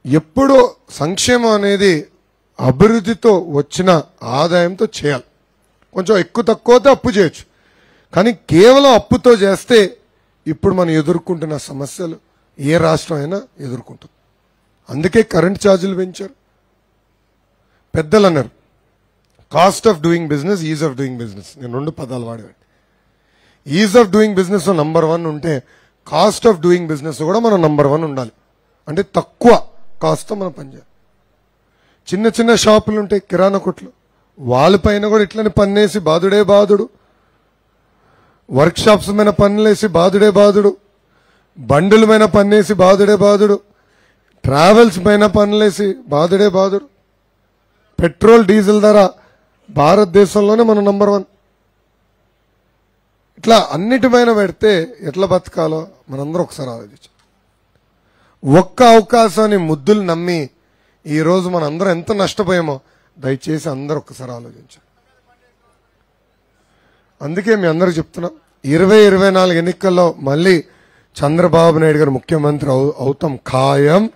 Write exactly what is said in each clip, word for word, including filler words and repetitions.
ఎప్పుడో సంక్షేమం అనేది అభివృద్ధితో వచ్చిన ఆదాయంతో చేయాలి. కొంచెం ఎక్కువ తక్కువతో అప్పు చేయొచ్చు, కానీ కేవలం అప్పుతో చేస్తే ఇప్పుడు మనం ఎదుర్కొంటున్న సమస్యలు ఏ రాష్ట్రం అయినా ఎదుర్కొంటుంది. అందుకే కరెంట్ ఛార్జీలు పెంచారు. పెద్దలు అన్నారు cost of doing business, ease of doing business. నేను రెండు పదాలు వాడేవాడిని. Ease of doing business number one ఉంటే కాస్ట్ ఆఫ్ డూయింగ్ బిజినెస్ కూడా మనం నంబర్ వన్ ఉండాలి. అంటే తక్కువ కాస్ట్తో మనం పనిచేయాలి. చిన్న చిన్న షాపులు ఉంటాయి, కిరాణా కొట్లు, వాళ్ళపైన కూడా ఇట్లనే పన్నేసి బాధుడే బాధుడు, వర్క్ షాప్స్ మీద పన్నులేసి బాధుడే బాధుడు, బండుల మీద పన్నేసి బాధుడే బాధుడు, ట్రావెల్స్ పైన పన్నులేసి బాధుడే బాధుడు. పెట్రోల్ డీజిల్ ధర భారతదేశంలోనే మనం నంబర్ వన్. ఇట్లా అన్నిటిపైన పెడితే ఎట్లా బతకాలో మనందరం ఒకసారి ఆలోచించాం. ఒక్క అవకాశాన్ని ముద్దులు నమ్మి ఈరోజు మన అందరం ఎంత నష్టపోయామో దయచేసి అందరూ ఒక్కసారి ఆలోచించాలి. అందుకే మీ అందరూ చెప్తున్నాం, ఇరవై ఇరవై నాలుగు ఎన్నికల్లో మళ్ళీ చంద్రబాబు నాయుడు గారు ముఖ్యమంత్రి అవుతాం ఖాయం.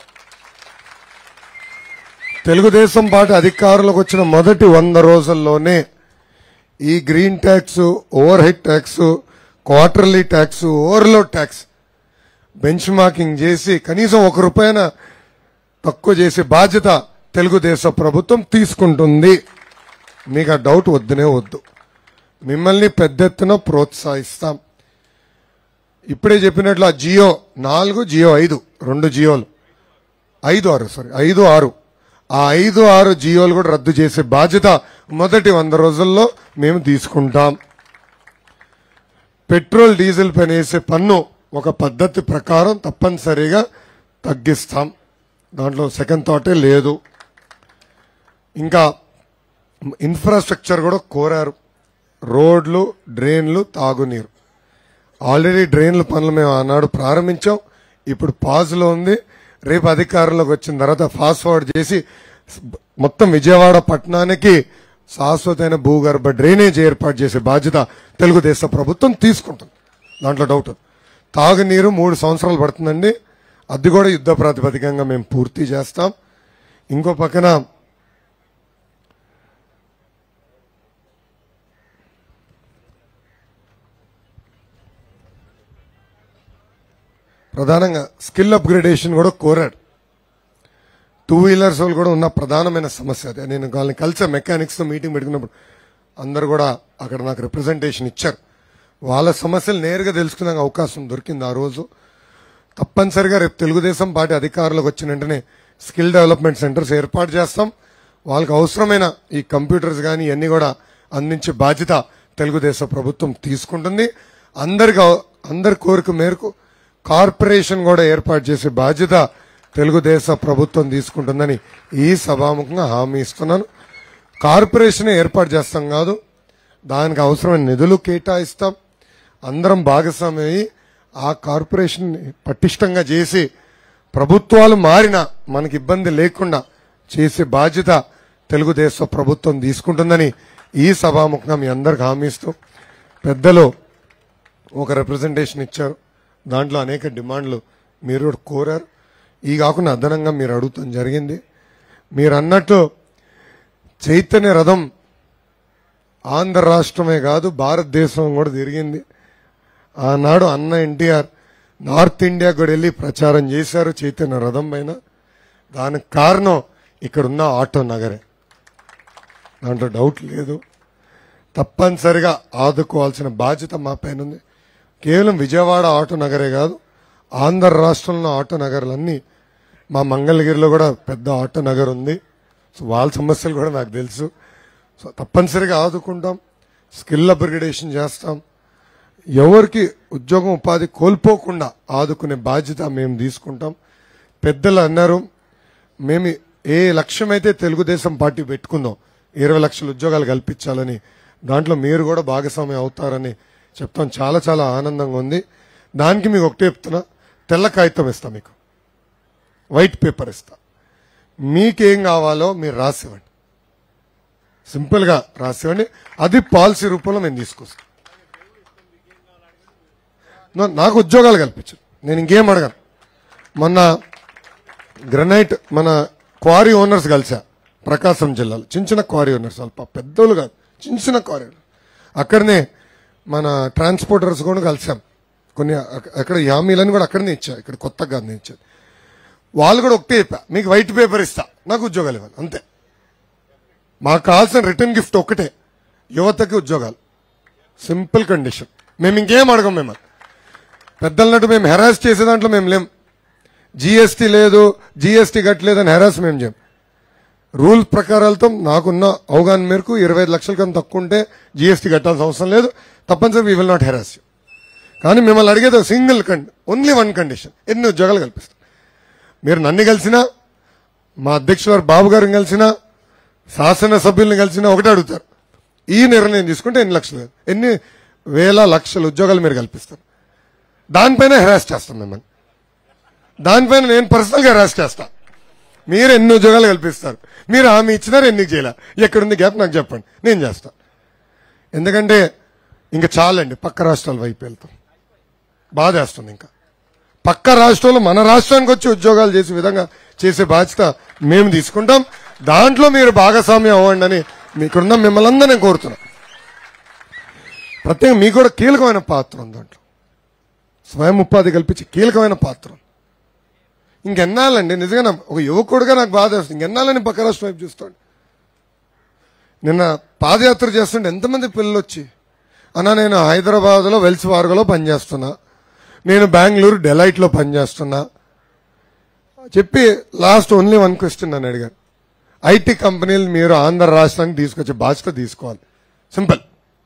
తెలుగుదేశం పార్టీ అధికారంలోకి వచ్చిన మొదటి వంద రోజుల్లోనే ఈ green tax, overhead tax, quarterly tax, overload tax benchmarking చేసి కనీసం ఒక రూపాయన తక్కువ చేసే బాధ్యత తెలుగుదేశం ప్రభుత్వం తీసుకుంటుంది. మీకు ఆ డౌట్ వద్దునే వద్దు. మిమ్మల్ని పెద్ద ఎత్తున ప్రోత్సహిస్తాం. ఇప్పుడే చెప్పినట్లు ఆ జియో నాలుగు, జియో ఐదు, రెండు జియోలు ఐదు ఆరు సారీ ఐదు ఆరు ఆ ఐదు ఆరు జియోలు కూడా రద్దు చేసే బాధ్యత మొదటి వంద రోజుల్లో మేము తీసుకుంటాం. పెట్రోల్ డీజిల్ పైన వేసే పన్ను ఒక పద్ధతి ప్రకారం తప్పనిసరిగా తగ్గిస్తాం. దాంట్లో సెకండ్ థాటే లేదు. ఇంకా ఇన్ఫ్రాస్ట్రక్చర్ కూడా కోరారు. రోడ్లు, డ్రైన్లు, తాగునీరు. ఆల్రెడీ డ్రైన్ల పనులు మేము ఆనాడు ప్రారంభించాం. ఇప్పుడు పాజ్లో ఉంది. రేపు అధికారంలోకి వచ్చిన తర్వాత ఫాస్ట్ ఫార్వర్డ్ చేసి మొత్తం విజయవాడ పట్టణానికి శాశ్వతమైన భూగర్భ డ్రైనేజ్ ఏర్పాటు చేసే బాధ్యత తెలుగుదేశం ప్రభుత్వం తీసుకుంటుంది. దాంట్లో డౌట్. తాగునీరు మూడు సంవత్సరాలు పడుతుందండి. అది కూడా యుద్ధ ప్రాతిపదికంగా మేము పూర్తి చేస్తాం. ఇంకో పక్కన ప్రధానంగా స్కిల్ అప్గ్రేడేషన్ కూడా కోరాడు. టూ వీలర్స్ వాళ్ళు కూడా ఉన్న ప్రధానమైన సమస్య అదే. నేను వాళ్ళని కలిసే మెకానిక్స్తో మీటింగ్ పెట్టుకున్నప్పుడు అందరు కూడా అక్కడ నాకు రిప్రజెంటేషన్ ఇచ్చారు. వాళ్ళ సమస్యలు నేరుగా తెలుసుకునే అవకాశం దొరికింది ఆ రోజు. తప్పనిసరిగా రేపు తెలుగుదేశం పార్టీ అధికారంలోకి వచ్చిన వెంటనే స్కిల్ డెవలప్మెంట్ సెంటర్స్ ఏర్పాటు చేస్తాం. వాళ్ళకి అవసరమైన ఈ కంప్యూటర్స్ కానీ ఇవన్నీ కూడా అందించే బాధ్యత తెలుగుదేశం ప్రభుత్వం తీసుకుంటుంది. అందరికి అందరి కోరిక మేరకు కార్పొరేషన్ కూడా ఏర్పాటు చేసే బాధ్యత తెలుగుదేశం ప్రభుత్వం తీసుకుంటుందని ఈ సభాముఖంగా హామీ ఇస్తున్నాను. కార్పొరేషన్ ఏర్పాటు చేస్తాం కాదు, దానికి అవసరమైన నిధులు కేటాయిస్తాం. అందరం భాగస్వామ్యమై ఆ కార్పొరేషన్ పటిష్టంగా చేసి ప్రభుత్వాలు మారినా మనకి ఇబ్బంది లేకుండా చేసే బాధ్యత తెలుగుదేశం ప్రభుత్వం తీసుకుంటుందని ఈ సభాముఖంగా మీ అందరికి హామీ ఇస్తూ, పెద్దలు ఒక రిప్రజెంటేషన్ ఇచ్చారు. దాంట్లో అనేక డిమాండ్లు మీరు కూడా కోరారు. ఈ కాకుండా అదనంగా మీరు అడుగుతాం జరిగింది. మీరు అన్నట్టు చైతన్య రథం ఆంధ్ర రాష్ట్రమే కాదు భారతదేశం కూడా తిరిగింది. ఆనాడు అన్న ఎన్టీఆర్ నార్త్ ఇండియా కూడా వెళ్ళి ప్రచారం చేశారు చైతన్య రథం పైన. దానికి కారణం ఇక్కడున్న ఆటో నగరే, దాంట్లో డౌట్ లేదు. తప్పనిసరిగా ఆదుకోవాల్సిన బాధ్యత మా పైన ఉంది. కేవలం విజయవాడ ఆటో నగరే కాదు, ఆంధ్ర రాష్ట్రంలో ఆటో నగరాలన్నీ, మా మంగళగిరిలో కూడా పెద్ద ఆటో నగర్ ఉంది. సో వాళ్ళ సమస్యలు కూడా నాకు తెలుసు. సో తప్పనిసరిగా ఆదుకుంటాం, స్కిల్ అప్గ్రేడేషన్ చేస్తాం. ఎవరికి ఉద్యోగం ఉపాధి కోల్పోకుండా ఆదుకునే బాధ్యత మేము తీసుకుంటాం. పెద్దలు అన్నారు, మేము ఏ లక్ష్యమైతే తెలుగుదేశం పార్టీ పెట్టుకుందాం ఇరవై లక్షల ఉద్యోగాలు కల్పించాలని, దాంట్లో మీరు కూడా భాగస్వామ్యం అవుతారని చెప్తాం. చాలా చాలా ఆనందంగా ఉంది. దానికి మీకు ఒకటే చెప్తున్నా, తెల్ల కాగితం ఇస్తా, మీకు వైట్ పేపర్ ఇస్తా. మీకేం కావాలో మీరు రాసివ్వండి, సింపుల్గా రాసివ్వండి. అది పాలసీ రూపంలో మేము తీసుకొస్తాం. నాకు ఉద్యోగాలు కల్పించు, నేను ఇంకేం అడగను. మొన్న గ్రనైట్ మన క్వారీ ఓనర్స్ కలిసా ప్రకాశం జిల్లాలో, చిన్న చిన్న క్వారీ ఓనర్స్, అల్ప పెద్దోళ్ళు కాదు, చిన్న చిన్న క్వారీ ఓనర్స్. అక్కడనే మన ట్రాన్స్పోర్టర్స్ కూడా కలిసాం. కొన్ని అక్కడ యామీలని కూడా అక్కడనే ఇచ్చా, ఇక్కడ కొత్తగా కాదు ఇచ్చారు. వాళ్ళు కూడా ఒకటే చెప్పా, మీకు వైట్ పేపర్ ఇస్తా, నాకు ఉద్యోగాలు ఇవ్వాలి అంతే. మాకు కావాల్సిన రిటర్న్ గిఫ్ట్ ఒక్కటే, యువతకి ఉద్యోగాలు. Simple condition. మేము ఇంకేం అడగం. మేము పెద్దలన్నట్టు మేము హెరాస్ చేసే దాంట్లో మేము లేం. జీఎస్టీ లేదు, జీఎస్టీ కట్టలేదని హెరాస్ మేము చేయం. రూల్ ప్రకారాలతో నాకున్న అవగాహన మేరకు ఇరవై ఐదు లక్షల కన్నా తక్కువ ఉంటే జీఎస్టీ కట్టాల్సిన అవసరం లేదు. తప్పనిసరి we will not harass you. కానీ మిమ్మల్ని అడిగేది సింగిల్ కండి, ఓన్లీ వన్ కండిషన్, ఎన్ని ఉద్యోగాలు కల్పిస్తాం. మీరు నన్ను కలిసినా, మా అధ్యక్షుల వారు బాబు గారిని కలిసినా, శాసనసభ్యుల్ని కలిసినా ఒకటే అడుగుతారు, ఈ నిర్ణయం తీసుకుంటే ఎన్ని లక్షలు, ఎన్ని వేల లక్షల ఉద్యోగాలు మీరు కల్పిస్తారు. దానిపైన హెరాస్ చేస్తాం మిమ్మల్ని. దానిపైన నేను పర్సనల్గా హెరాస్ చేస్తా. మీరు ఎన్ని ఉద్యోగాలు కల్పిస్తారు, మీరు హామీ ఇచ్చినారు, ఎన్ని చేయాల, ఎక్కడుంది గ్యాప్ నాకు చెప్పండి, నేను చేస్తా. ఎందుకంటే ఇంకా చాలండి పక్క రాష్ట్రాల వైపు వెళ్తాం. బాధ వేస్తుంది. ఇంకా పక్క రాష్ట్రంలో మన రాష్ట్రానికి వచ్చి ఉద్యోగాలు చేసే విధంగా చేసే బాధ్యత మేము తీసుకుంటాం. దాంట్లో మీరు భాగస్వామ్యం అవ్వండి అని మీకున్న మిమ్మల్ని అందరూ నేను కోరుతున్నా. ప్రత్యేకంగా మీకు కూడా కీలకమైన పాత్ర ఉంది దాంట్లో. స్వయం ఉపాధి కల్పించి కీలకమైన పాత్ర. ఇంకెన్నాళ్ళండి నిజంగా ఒక యువకుడుగా నాకు బాధ వేస్తుంది. ఇంకెన్నాళ్ళని పక్క రాష్ట్రం వైపు చూస్తాడు. నిన్న పాదయాత్ర చేస్తుంటే ఎంతమంది పిల్లలు వచ్చి, అన్నా నేను హైదరాబాద్లో వెల్స్ ఫార్గోలో పనిచేస్తున్నా, నేను బెంగళూరు డెలైట్లో పనిచేస్తున్నా చెప్పి లాస్ట్ ఓన్లీ వన్ క్వశ్చన్ నన్ను అడిగారు, ఐటీ కంపెనీలు మీరు ఆంధ్ర రాష్ట్రానికి తీసుకొచ్చే బాధ్యత తీసుకోవాలి. సింపుల్.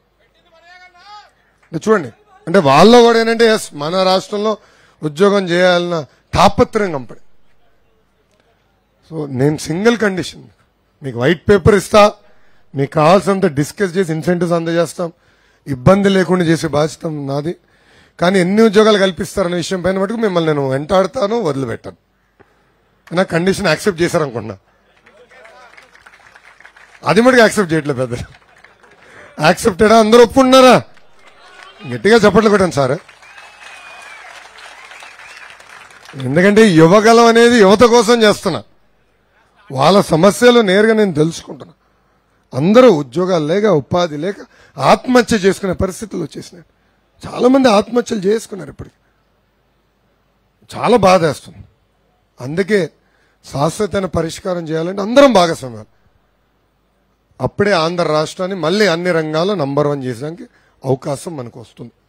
చూడండి, అంటే వాళ్ళలో కూడా ఏంటంటే ఎస్ మన రాష్ట్రంలో ఉద్యోగం చేయాలన్న తాపత్రయం కంపడి. సో నేను సింగిల్ కండిషన్, మీకు వైట్ పేపర్ ఇస్తా, మీకు కావాల్సినంత డిస్కస్ చేసి ఇన్సెంటివ్స్ అందజేస్తాం, ఇబ్బంది లేకుండా చేసే బాధ్యత నాది. కానీ ఎన్ని ఉద్యోగాలు కల్పిస్తారనే విషయం పైన మటుకు మిమ్మల్ని నేను వెంటాడుతాను, వదిలిపెట్టాను. నా కండిషన్ యాక్సెప్ట్ చేశారనుకుంటున్నా. అది మటుకు యాక్సెప్ట్ చేయట్లేదు పెద్దలు. యాక్సెప్టెడా? అందరూ ఒప్పుకున్నారా? గట్టిగా చెప్పట్లు కొట్టాను సార్. ఎందుకంటే యువగలం అనేది యువత కోసం చేస్తున్నా. వాళ్ళ సమస్యలు నేరుగా నేను తెలుసుకుంటున్నా. అందరూ ఉద్యోగాలు లేక, ఉపాధి లేక ఆత్మహత్య చేసుకునే పరిస్థితులు వచ్చేసినాయి. చాలా మంది ఆత్మహత్యలు చేసుకున్నారు. ఇప్పటికి చాలా బాధ వేస్తుంది. అందుకే శాశ్వతమైన పరిష్కారం చేయాలంటే అందరం భాగస్వామ్యాలు. అప్పుడే ఆంధ్ర రాష్ట్రాన్ని మళ్ళీ అన్ని రంగాల్లో నంబర్ వన్ చేసడానికి అవకాశం మనకు వస్తుంది.